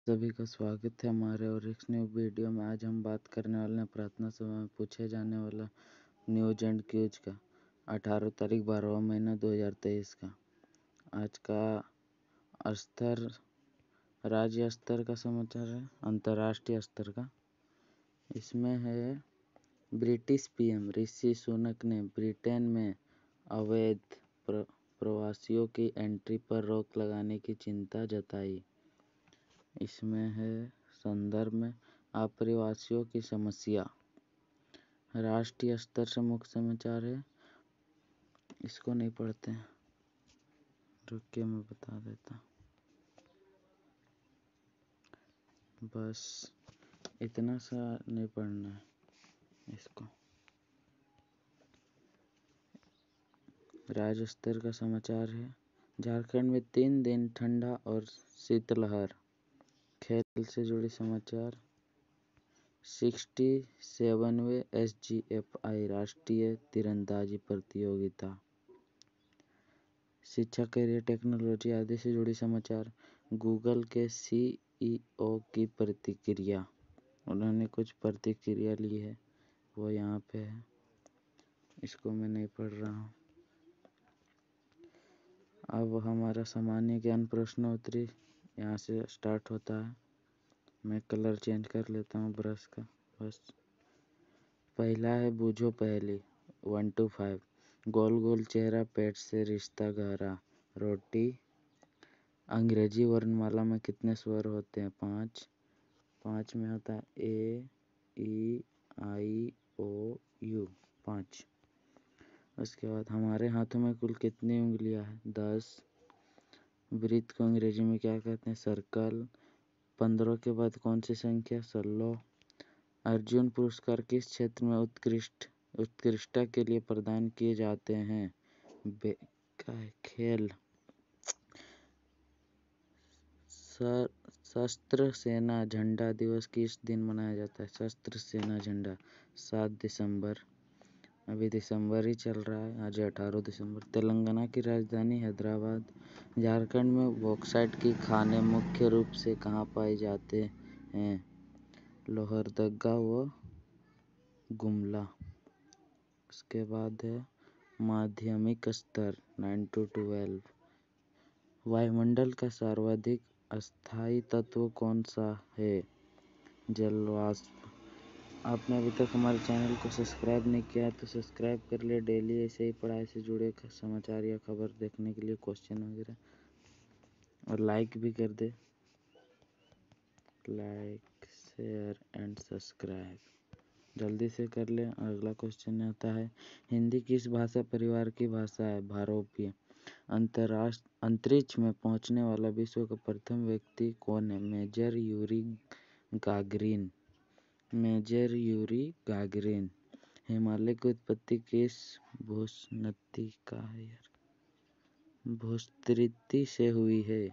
सभी का स्वागत है हमारे और एक न्यू वीडियो में। आज हम बात करने वाले हैं प्रार्थना सभा में पूछे जाने वाला न्यूज एंड क्यूज का 18 तारीख 12वां महीना 2023 का। आज का स्तर राज्य स्तर का समाचार है, अंतर्राष्ट्रीय स्तर का। इसमें है ब्रिटिश पीएम ऋषि सुनक ने ब्रिटेन में अवैध प्रवासियों की एंट्री पर रोक लगाने की चिंता जताई। इसमें है संदर्भ में अप्रवासियों की समस्या। राष्ट्रीय स्तर से मुख्य समाचार है, इसको नहीं पढ़ते हैं, रुकिए मैं बता देता। बस इतना सा नहीं पढ़ना है इसको। राज्य स्तर का समाचार है, झारखंड में 3 दिन ठंडा और शीतलहर। खेल से जुड़े समाचार, 67वें SGFI राष्ट्रीय तीरंदाजी प्रतियोगिता। शिक्षा, करियर, टेक्नोलॉजी आदि से जुड़े समाचार। गूगल के CEO की प्रतिक्रिया, उन्होंने कुछ प्रतिक्रिया ली है, वो यहाँ पे है, इसको मैं नहीं पढ़ रहा हूँ। अब हमारा सामान्य ज्ञान प्रश्नोत्तरी यहाँ से स्टार्ट होता है। मैं कलर चेंज कर लेता हूँ ब्रश का। बस पहला है बूझो पहेली 1 to 5। गोल गोल चेहरा, पेट से रिश्ता गहरा, रोटी। अंग्रेजी वर्णमाला में कितने स्वर होते हैं? 5। 5 में होता है A E I O U, 5। उसके बाद हमारे हाथों में कुल कितनी उंगलियां हैं? 10। वृत्त को अंग्रेजी में क्या कहते हैं? सर्कल। 15 के बाद कौन सी संख्या? 16। अर्जुन पुरस्कार किस क्षेत्र में उत्कृष्टता के लिए प्रदान किए जाते हैं? खेल। सशस्त्र सेना झंडा दिवस किस दिन मनाया जाता है? सशस्त्र सेना झंडा 7 दिसंबर। अभी दिसंबर ही चल रहा है, आज 18 दिसंबर। तेलंगाना की राजधानी हैदराबाद। झारखंड में बॉक्साइट की खानें मुख्य रूप से कहाँ पाए जाते हैं? लोहरदगा व गुमला। उसके बाद है माध्यमिक स्तर 9 to 12। वायुमंडल का सर्वाधिक अस्थायी तत्व कौन सा है? जलवाष्प। आपने अभी तक हमारे चैनल को सब्सक्राइब नहीं किया है तो सब्सक्राइब कर ले। डेली ऐसे ही पढ़ाई से जुड़े समाचार या खबर देखने के लिए, क्वेश्चन वगैरह, और लाइक भी कर दे। लाइक, शेयर एंड सब्सक्राइब जल्दी से कर ले। अगला क्वेश्चन आता है, हिंदी किस भाषा परिवार की भाषा है? भारोपीय। अंतरिक्ष में पहुंचने वाला विश्व का प्रथम व्यक्ति कौन है? Major Yuri Gagarin. Major Yuri Gagarin. Himalaya की उत्पत्ति किस भूस्थिति भूस्थिति से हुई है?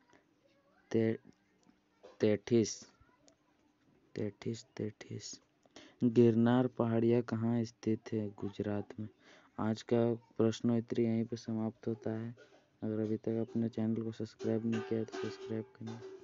तैतीस। गिरनार पहाड़ियाँ कहाँ स्थित है? गुजरात में। आज का प्रश्नोत्तरी यहीं पर समाप्त होता है। अगर अभी तक अपने चैनल को सब्सक्राइब नहीं किया तो सब्सक्राइब करना।